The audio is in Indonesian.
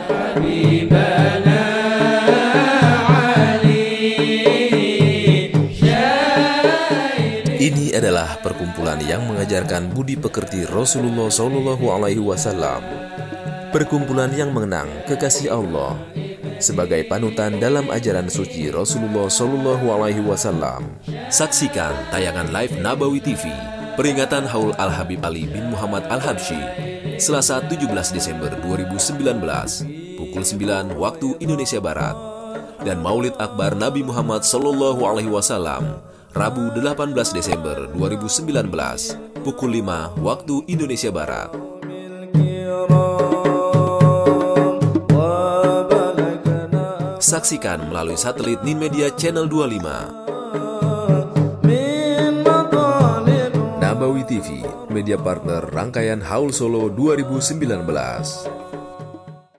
حبيبنا Ini adalah perkumpulan yang mengajarkan budi pekerti Rasulullah Shallallahu Alaihi Wasallam. Perkumpulan yang mengenang kekasih Allah sebagai panutan dalam ajaran suci Rasulullah Shallallahu Alaihi Wasallam. Saksikan tayangan live Nabawi TV peringatan Haul Al-Habib Ali bin Muhammad Al-Habsyi Selasa 17 Desember 2019 pukul 9 waktu Indonesia Barat dan Maulid Akbar Nabi Muhammad Shallallahu Alaihi Wasallam Rabu 18 Desember 2019 pukul 5 waktu Indonesia Barat. Saksikan melalui satelit Ninmedia Channel 25. Nabawi TV, media partner rangkaian Haul Solo 2019.